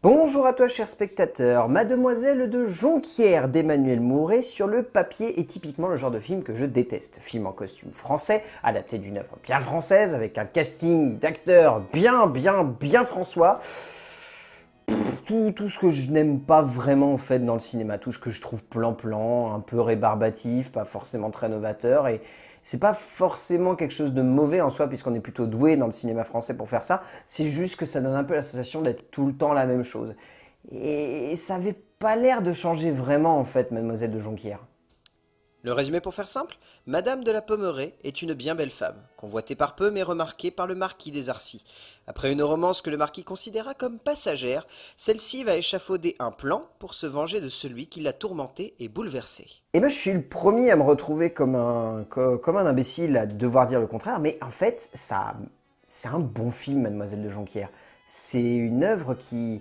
Bonjour à toi cher spectateur, Mademoiselle de Jonquière d'Emmanuel Mouret sur le papier est typiquement le genre de film que je déteste. Film en costume français, adapté d'une œuvre bien française, avec un casting d'acteurs bien François. Tout ce que je n'aime pas vraiment en fait dans le cinéma, tout ce que je trouve plan-plan, un peu rébarbatif, pas forcément très novateur, et c'est pas forcément quelque chose de mauvais en soi puisqu'on est plutôt doué dans le cinéma français pour faire ça, c'est juste que ça donne un peu la sensation d'être tout le temps la même chose. Et ça avait pas l'air de changer vraiment en fait, Mademoiselle de Jonquière. Le résumé pour faire simple, Madame de la Pommeraye est une bien belle femme, convoitée par peu mais remarquée par le marquis des Arcis. Après une romance que le marquis considéra comme passagère, celle-ci va échafauder un plan pour se venger de celui qui l'a tourmentée et bouleversée. Et ben je suis le premier à me retrouver comme un imbécile à devoir dire le contraire, mais en fait, c'est un bon film, Mademoiselle de Jonquière. C'est une œuvre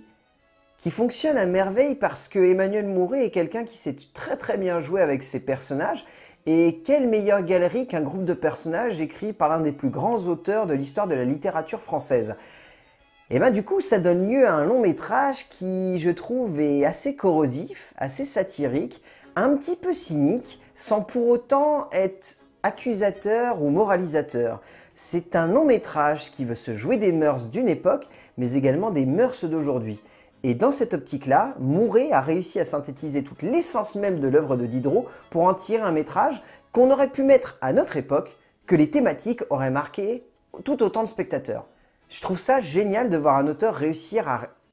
qui fonctionne à merveille parce que Emmanuel Mouret est quelqu'un qui sait très bien jouer avec ses personnages. Et quelle meilleure galerie qu'un groupe de personnages écrit par l'un des plus grands auteurs de l'histoire de la littérature française. Et ben du coup, ça donne lieu à un long métrage qui, je trouve, est assez corrosif, assez satirique, un petit peu cynique, sans pour autant être accusateur ou moralisateur. C'est un long métrage qui veut se jouer des mœurs d'une époque, mais également des mœurs d'aujourd'hui. Et dans cette optique-là, Mouret a réussi à synthétiser toute l'essence même de l'œuvre de Diderot pour en tirer un métrage qu'on aurait pu mettre à notre époque, que les thématiques auraient marqué tout autant de spectateurs. Je trouve ça génial de voir un auteur réussir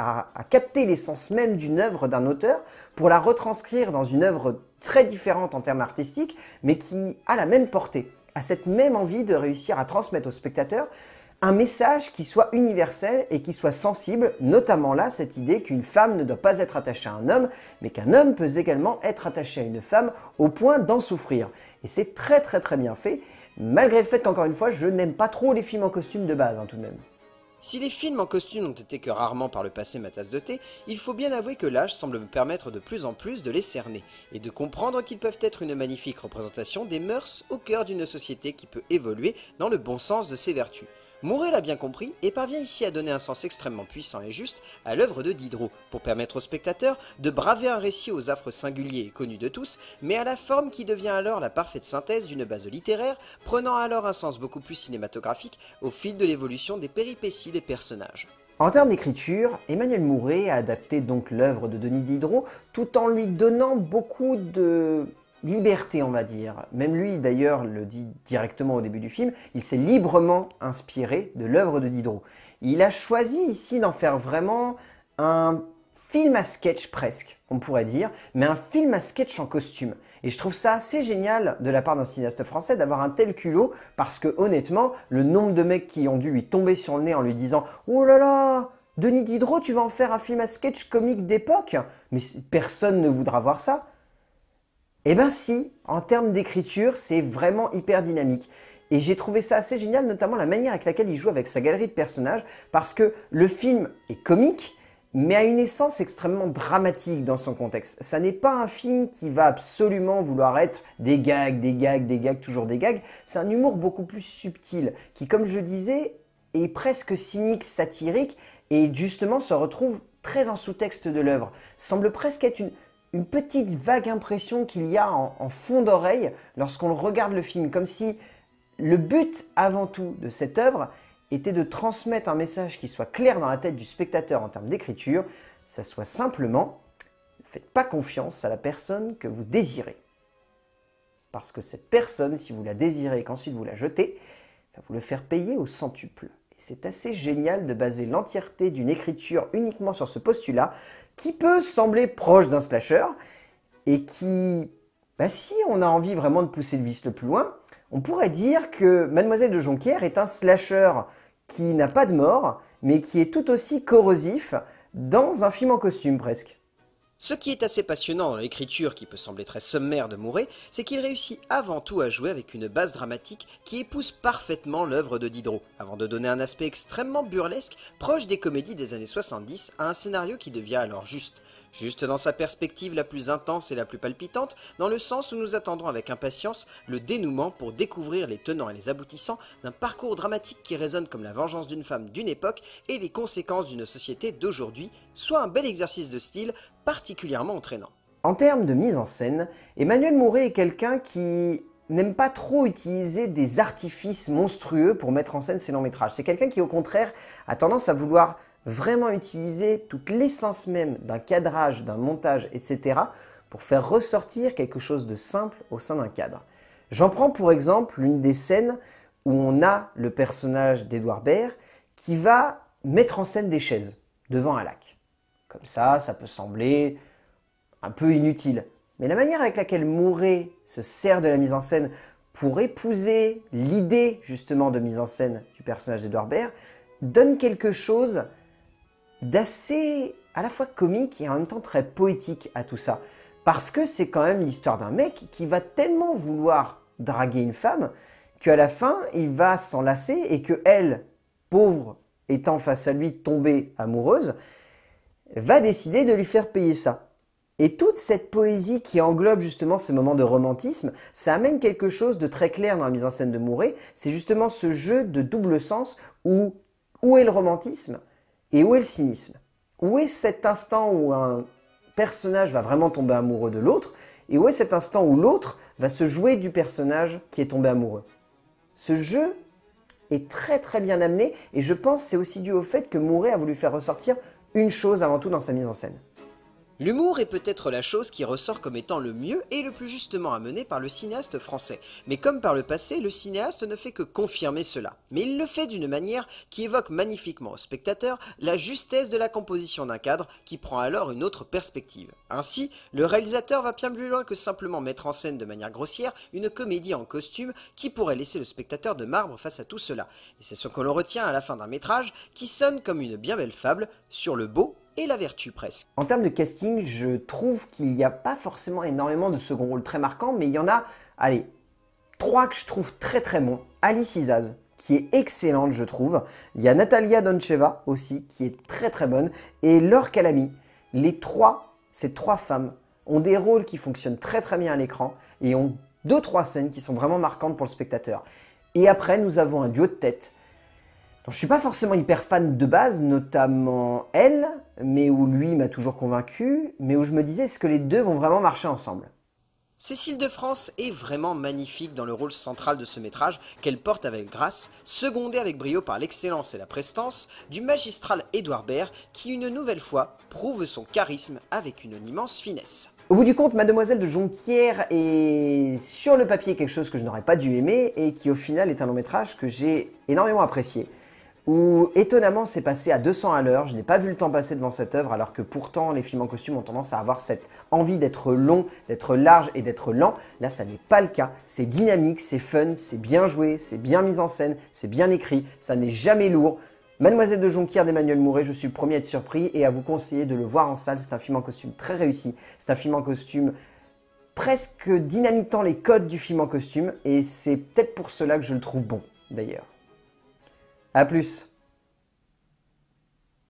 à capter l'essence même d'une œuvre d'un auteur pour la retranscrire dans une œuvre très différente en termes artistiques, mais qui a la même portée, a cette même envie de réussir à transmettre aux spectateurs un message qui soit universel et qui soit sensible, notamment là, cette idée qu'une femme ne doit pas être attachée à un homme, mais qu'un homme peut également être attaché à une femme au point d'en souffrir. Et c'est très bien fait, malgré le fait qu'encore une fois, je n'aime pas trop les films en costume de base, tout de même. Si les films en costume n'ont été que rarement par le passé ma tasse de thé, il faut bien avouer que l'âge semble me permettre de plus en plus de les cerner, et de comprendre qu'ils peuvent être une magnifique représentation des mœurs au cœur d'une société qui peut évoluer dans le bon sens de ses vertus. Mouret l'a bien compris et parvient ici à donner un sens extrêmement puissant et juste à l'œuvre de Diderot, pour permettre au spectateur de braver un récit aux affres singuliers et connus de tous, mais à la forme qui devient alors la parfaite synthèse d'une base littéraire, prenant alors un sens beaucoup plus cinématographique au fil de l'évolution des péripéties des personnages. En termes d'écriture, Emmanuel Mouret a adapté donc l'œuvre de Denis Diderot tout en lui donnant beaucoup de liberté, on va dire. Même lui, d'ailleurs, le dit directement au début du film, il s'est librement inspiré de l'œuvre de Diderot. Il a choisi ici d'en faire vraiment un film à sketch presque, on pourrait dire, mais un film à sketch en costume. Et je trouve ça assez génial de la part d'un cinéaste français d'avoir un tel culot, parce que honnêtement, le nombre de mecs qui ont dû lui tomber sur le nez en lui disant « Oh là là, Denis Diderot, tu vas en faire un film à sketch comique d'époque ?» Mais personne ne voudra voir ça. Eh ben si, en termes d'écriture, c'est vraiment hyper dynamique. Et j'ai trouvé ça assez génial, notamment la manière avec laquelle il joue avec sa galerie de personnages, parce que le film est comique, mais a une essence extrêmement dramatique dans son contexte. Ça n'est pas un film qui va absolument vouloir être des gags, toujours des gags. C'est un humour beaucoup plus subtil, qui, comme je disais, est presque cynique, satirique, et justement se retrouve très en sous-texte de l'œuvre. Semble presque être une petite vague impression qu'il y a en fond d'oreille lorsqu'on regarde le film, comme si le but avant tout de cette œuvre était de transmettre un message qui soit clair dans la tête du spectateur en termes d'écriture, ça soit simplement « ne faites pas confiance à la personne que vous désirez ». Parce que cette personne, si vous la désirez et qu'ensuite vous la jetez, va vous le faire payer au centuple. Et c'est assez génial de baser l'entièreté d'une écriture uniquement sur ce postulat, qui peut sembler proche d'un slasher, et qui, si on a envie vraiment de pousser le vice le plus loin, on pourrait dire que Mademoiselle de Jonquière est un slasher qui n'a pas de mort, mais qui est tout aussi corrosif dans un film en costume presque. Ce qui est assez passionnant dans l'écriture qui peut sembler très sommaire de Mouret, c'est qu'il réussit avant tout à jouer avec une base dramatique qui épouse parfaitement l'œuvre de Diderot, avant de donner un aspect extrêmement burlesque, proche des comédies des années 70, à un scénario qui devient alors juste. Juste dans sa perspective la plus intense et la plus palpitante, dans le sens où nous attendons avec impatience le dénouement pour découvrir les tenants et les aboutissants d'un parcours dramatique qui résonne comme la vengeance d'une femme d'une époque et les conséquences d'une société d'aujourd'hui, soit un bel exercice de style particulièrement entraînant. En termes de mise en scène, Emmanuel Mouret est quelqu'un qui n'aime pas trop utiliser des artifices monstrueux pour mettre en scène ses longs métrages. C'est quelqu'un qui au contraire a tendance à vouloir vraiment utiliser toute l'essence même d'un cadrage, d'un montage, etc. pour faire ressortir quelque chose de simple au sein d'un cadre. J'en prends pour exemple l'une des scènes où on a le personnage d'Edouard Baird qui va mettre en scène des chaises devant un lac. Comme ça peut sembler un peu inutile. Mais la manière avec laquelle Mouret se sert de la mise en scène pour épouser l'idée justement de mise en scène du personnage d'Edouard Baird donne quelque chose d'assez à la fois comique et en même temps très poétique à tout ça. Parce que c'est quand même l'histoire d'un mec qui va tellement vouloir draguer une femme qu'à la fin, il va s'en lasser et que elle, pauvre, étant face à lui tombée amoureuse, va décider de lui faire payer ça. Et toute cette poésie qui englobe justement ces moments de romantisme, ça amène quelque chose de très clair dans la mise en scène de Mouret. C'est justement ce jeu de double sens où est le romantisme et où est le cynisme. Où est cet instant où un personnage va vraiment tomber amoureux de l'autre et où est cet instant où l'autre va se jouer du personnage qui est tombé amoureux. Ce jeu est très très bien amené et je pense que c'est aussi dû au fait que Mouret a voulu faire ressortir une chose avant tout dans sa mise en scène. L'humour est peut-être la chose qui ressort comme étant le mieux et le plus justement amené par le cinéaste français. Mais comme par le passé, le cinéaste ne fait que confirmer cela. Mais il le fait d'une manière qui évoque magnifiquement au spectateur la justesse de la composition d'un cadre qui prend alors une autre perspective. Ainsi, le réalisateur va bien plus loin que simplement mettre en scène de manière grossière une comédie en costume qui pourrait laisser le spectateur de marbre face à tout cela. Et c'est ce que l'on retient à la fin d'un métrage qui sonne comme une bien belle fable sur le beau et la vertu presque. En termes de casting, je trouve qu'il n'y a pas forcément énormément de second rôles très marquants, mais il y en a, allez, 3 que je trouve très très bons. Alice Isaz, qui est excellente je trouve. Il y a Natalia Doncheva aussi, qui est très très bonne. Et Laure Calamy. Ces trois femmes ont des rôles qui fonctionnent très très bien à l'écran et ont 2-3 scènes qui sont vraiment marquantes pour le spectateur. Et après, nous avons un duo de tête dont je ne suis pas forcément hyper fan de base, notamment elle, mais où lui m'a toujours convaincu, mais où je me disais, est-ce que les deux vont vraiment marcher ensemble? Cécile de France est vraiment magnifique dans le rôle central de ce métrage qu'elle porte avec grâce, secondée avec brio par l'excellence et la prestance du magistral Édouard Baird qui une nouvelle fois prouve son charisme avec une immense finesse. Au bout du compte, Mademoiselle de Jonquière est sur le papier quelque chose que je n'aurais pas dû aimer et qui au final est un long métrage que j'ai énormément apprécié. Où étonnamment c'est passé à 200 à l'heure, je n'ai pas vu le temps passer devant cette œuvre alors que pourtant les films en costume ont tendance à avoir cette envie d'être long, d'être large et d'être lent. Là ça n'est pas le cas, c'est dynamique, c'est fun, c'est bien joué, c'est bien mis en scène, c'est bien écrit, ça n'est jamais lourd. Mademoiselle de Jonquière d'Emmanuel Mouret, je suis le premier à être surpris et à vous conseiller de le voir en salle, c'est un film en costume très réussi, c'est un film en costume presque dynamitant les codes du film en costume et c'est peut-être pour cela que je le trouve bon d'ailleurs. A plus.